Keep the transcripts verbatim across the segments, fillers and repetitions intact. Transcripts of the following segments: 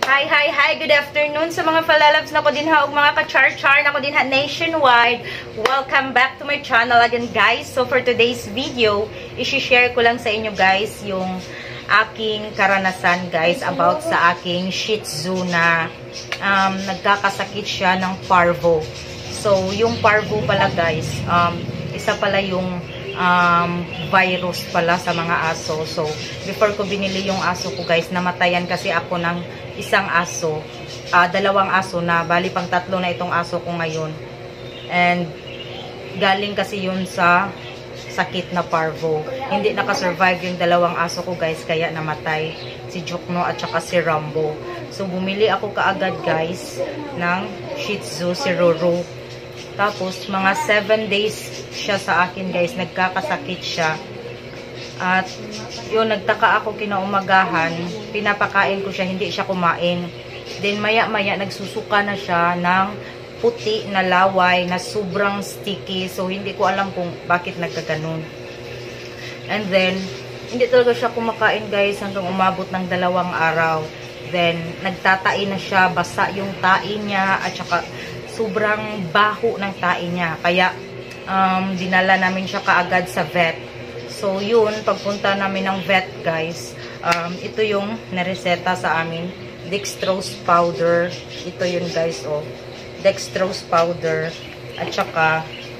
Hi, hi, hi! Good afternoon sa mga falalabs na ko din ha, o mga ka-char-char na ko din ha nationwide. Welcome back to my channel again, guys. So, for today's video, isi-share ko lang sa inyo, guys, yung aking karanasan, guys, about sa aking Shih Tzu na um, nagkakasakit siya ng parvo. So, yung parvo pala, guys, um, isa pala yung um, virus pala sa mga aso. So, before ko binili yung aso ko, guys, namatayan kasi ako ng isang aso, uh, dalawang aso na, bali pang tatlo na itong aso ko ngayon. And galing kasi yun sa sakit na parvo. Hindi nakasurvive yung dalawang aso ko, guys, kaya namatay. Si Jukno at saka si Rambo. So bumili ako kaagad, guys, ng Shih Tzu, si Roro. Tapos mga seven days siya sa akin, guys, nagkakasakit siya. At yun, nagtaka ako kinaumagahan, pinapakain ko siya, hindi siya kumain. Then maya maya nagsusuka na siya ng puti na laway na sobrang sticky. So hindi ko alam kung bakit nagkaganon. And then hindi talaga siya kumakain, guys, hanggang umabot ng dalawang araw. Then nagtatai na siya, basa yung tai niya, at saka sobrang baho ng tai niya. Kaya um, dinala namin siya kaagad sa vet. So, yun, pagpunta namin ng vet, guys, um, ito yung nareseta sa amin. Dextrose powder. Ito yun, guys, oh. Dextrose powder. At saka,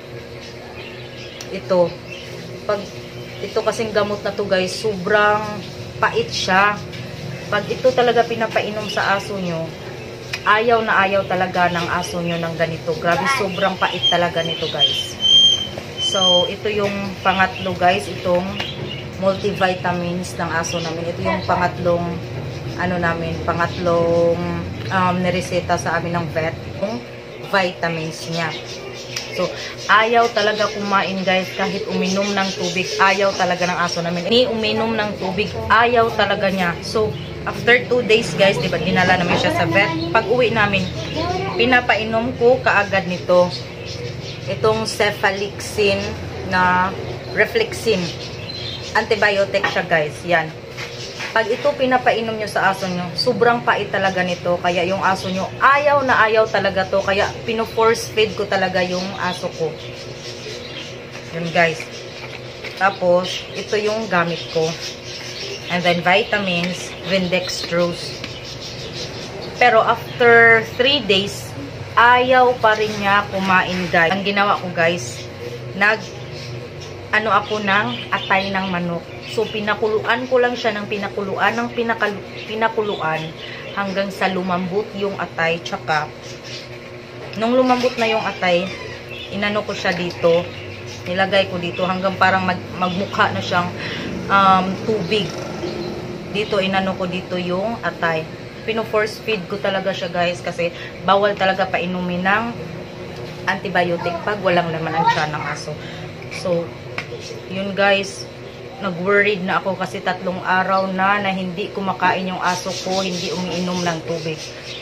ito. Pag, ito kasing gamot na to, guys, sobrang pait siya. Pag ito talaga pinapainom sa aso nyo, ayaw na ayaw talaga ng aso nyo ng ganito. Grabe, sobrang pait talaga nito, guys. So, ito yung pangatlo, guys, itong multivitamins ng aso namin. Ito yung pangatlong, ano namin, pangatlong um, nireseta sa amin ng vet, yung vitamins niya. So, ayaw talaga kumain, guys, kahit uminom ng tubig. Ayaw talaga ng aso namin. Ni uminom ng tubig, ayaw talaga niya. So, after two days, guys, diba, dinala namin siya sa vet. Pag uwi namin, pinapainom ko kaagad nito. Itong cefalixin na reflexin. Antibiotic siya, guys. Yan. Pag ito pinapainom nyo sa aso nyo, sobrang pait talaga nito. Kaya yung aso nyo, ayaw na ayaw talaga to. Kaya pino-force feed ko talaga yung aso ko. Yun, guys. Tapos, ito yung gamit ko. And then, vitamins, Dextrose. Pero after three days, ayaw pa rin niya kumain, guys. Ang ginawa ko, guys, nag ano ako ng atay ng manok. So, pinakuluan ko lang siya ng pinakuluan ng pinakal, pinakuluan hanggang sa lumambot yung atay. Tsaka, nung lumambot na yung atay, inano ko siya dito. Nilagay ko dito hanggang parang mag, magmukha na siyang um, tubig. Dito, inano ko dito yung atay. Pino-force feed ko talaga siya, guys, kasi bawal talaga painumin ng antibiotic pag walang laman ang tiyan ng aso. So, yun, guys, nag-worried na ako kasi tatlong araw na na hindi kumakain yung aso ko, hindi umiinom ng tubig.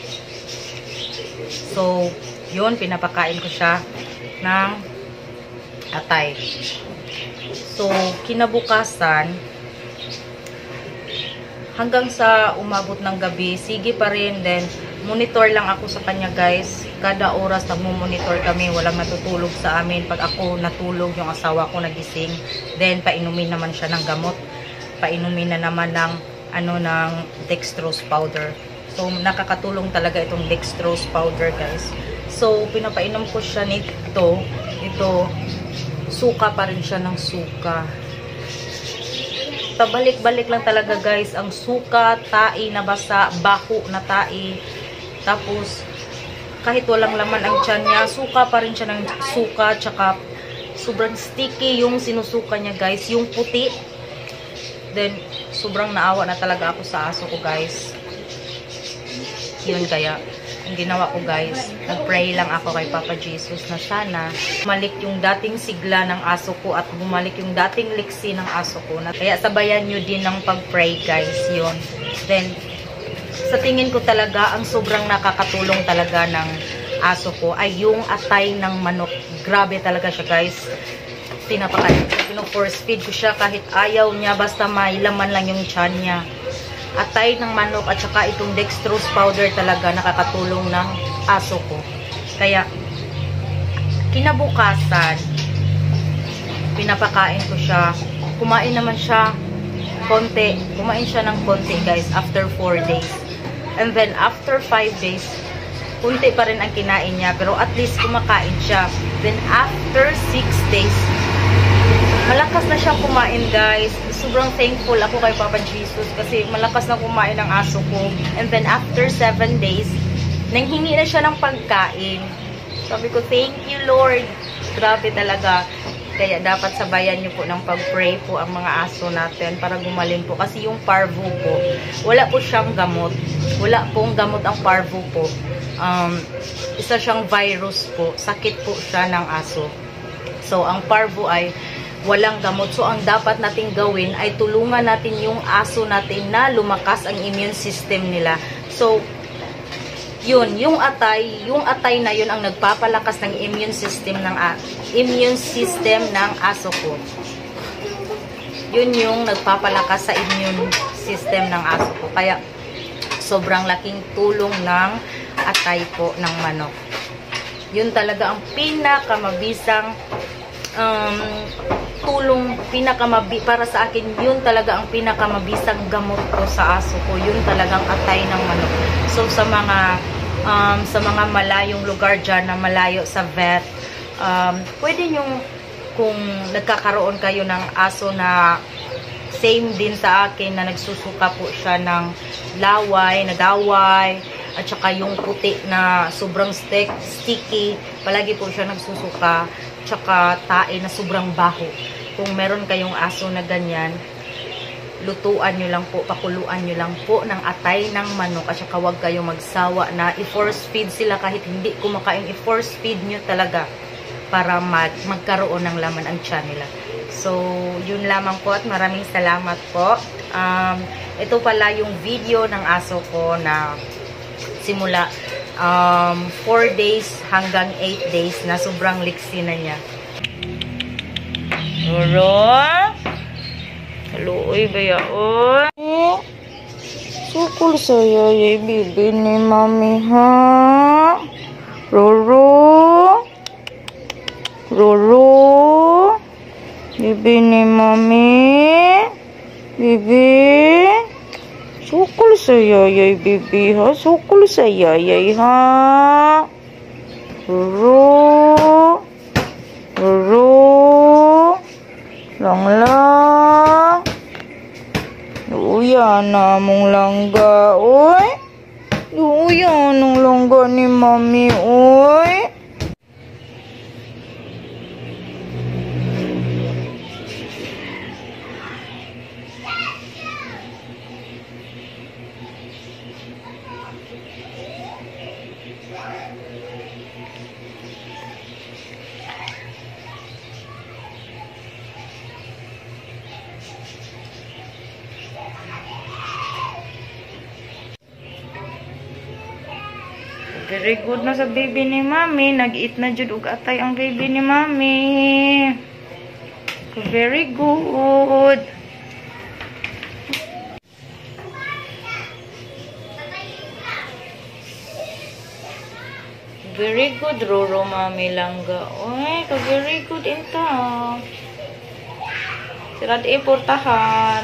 So, yun, pinapakain ko siya ng atay. So, kinabukasan, hanggang sa umabot ng gabi, sige pa rin. Then, monitor lang ako sa kanya, guys. Kada oras, nagmumonitor kami. Walang natutulog sa amin. Pag ako natulog, yung asawa ko nagising. Then, painumin naman siya ng gamot. Painumin na naman ng, ano, ng dextrose powder. So, nakakatulong talaga itong dextrose powder, guys. So, pinapainom ko siya nito. Ito, suka pa rin siya ng suka. Pabalik-balik lang talaga, guys, ang suka, tai na basa, baho na tai. Tapos, kahit walang laman ang tiyan niya, suka pa rin siya ng suka, tsaka sobrang sticky yung sinusuka niya, guys, yung puti. Then, sobrang naawa na talaga ako sa aso ko, guys. Yun, kaya ang ginawa ko, guys, nag-pray lang ako kay Papa Jesus na sana bumalik yung dating sigla ng aso ko at bumalik yung dating liksi ng aso ko. Kaya sabayan nyo din ng pag-pray, guys, yun. Then, sa tingin ko talaga, ang sobrang nakakatulong talaga ng aso ko ay yung atay ng manok. Grabe talaga siya, guys. Pinapakain ko, pino-force feed ko siya kahit ayaw niya, basta may laman lang yung tiyan niya. atay ng manok at saka itong dextrose powder talaga nakakatulong ng aso ko. Kaya kinabukasan pinapakain ko siya. Kumain naman siya konti. Kumain siya ng konti, guys, after four days. And then after five days, kunti pa rin ang kinain niya, pero at least kumakain siya. Then after six days, malakas na siya kumain, guys. Sobrang thankful ako kay Papa Jesus kasi malakas na kumain ng aso ko. And then after seven days, nanghingi na siya ng pagkain. Sabi ko, thank you, Lord. Grabe talaga. Kaya dapat sabayan niyo po ng pag-pray po ang mga aso natin para gumaling po. Kasi yung parvo po, wala po siyang gamot. Wala pong gamot ang parvo po. Um, isa siyang virus po. Sakit po siya ng aso. So, ang parvo ay walang gamot. So, ang dapat nating gawin ay tulungan natin yung aso natin na lumakas ang immune system nila. So, yun, yung atay, yung atay na yun ang nagpapalakas ng immune system ng uh, immune system ng aso ko. Yun yung nagpapalakas sa immune system ng aso ko. Kaya sobrang laking tulong ng atay po ng manok. Yun talaga ang pinakamabisang um, tulong, pinakamabi, para sa akin, yun talaga ang pinakamabisang gamot ko sa aso ko. Yun talagang atay ng manok. So, sa mga um, sa mga malayong lugar dyan na malayo sa vet, um, pwede nyo, kung nagkakaroon kayo ng aso na same din sa akin, na nagsusuka po siya ng laway, nagaway, at saka yung puti na sobrang stick, sticky, palagi po siya nagsusuka, tsaka tae na sobrang baho. Kung meron kayong aso na ganyan, lutuan nyo lang po, pakuluan nyo lang po ng atay ng manok, at saka huwag kayong magsawa na i-force feed sila kahit hindi kumakain. I-force feed nyo talaga para mag magkaroon ng laman ang tiyan nila. So, yun lamang po at maraming salamat po. Um, ito pala yung video ng aso ko na simula um, four days hanggang eight days na sobrang liksi na niya. Roro? Haluoy ba yaon? Eh, sukul saya yung bibi ni mami, ha? Roro? Roro? Bibi ni mami? Bibi? Sukul saya yung bibi, ha? Sukul saya yung, ha? Roro? Roro? Lang lang. Luya na mong langga, oy. Luya ng langga ni mami, oy. Very good na sa baby ni mami. Nag-eat na jud og atay ang baby ni mami. Very good. Very good, Roro, mami langga. Oy, ka very good inta. Sirad iportahan.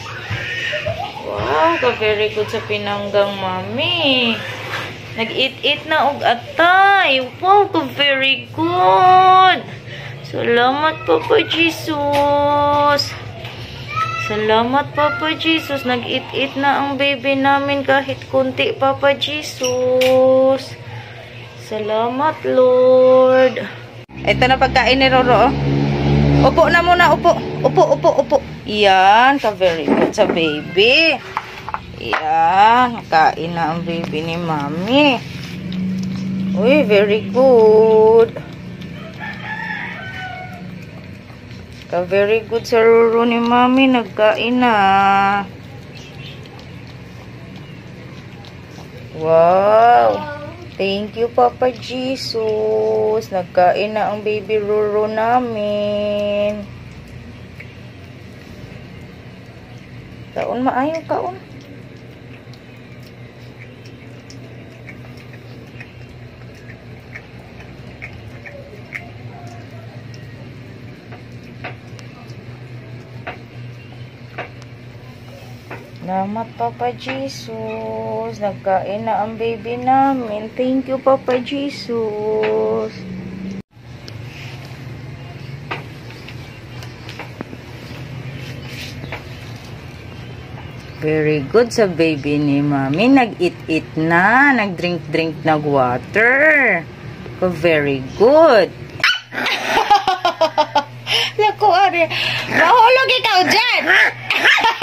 Wow, ka very good sa pinanggang mami. Nag-eat-eat na og atay. Wow, ka very good. Salamat, Papa Jesus. Salamat, Papa Jesus. Nag-eat-eat na ang baby namin kahit kunti, Papa Jesus. Salamat, Lord. Ito na pagkain ni Roro. Upo na muna, upo. Upo, upo, upo. Yan, ka very good sa baby. Yan, kain na ang baby ni mami. Uy, very good. Ka very good sa Roro ni mami. Nagkain na. Wow. Thank you, Papa Jesus. Nagkain na ang baby Roro namin. Kaon maayo, kaon. Salamat, Papa Jesus. Nagkain na ang baby namin. Thank you, Papa Jesus. Very good sa baby ni Mami. Nag-eat-eat na. Nag-drink-drink na water. Oh, very good. Naku, Ari. Mahulog ikaw dyan.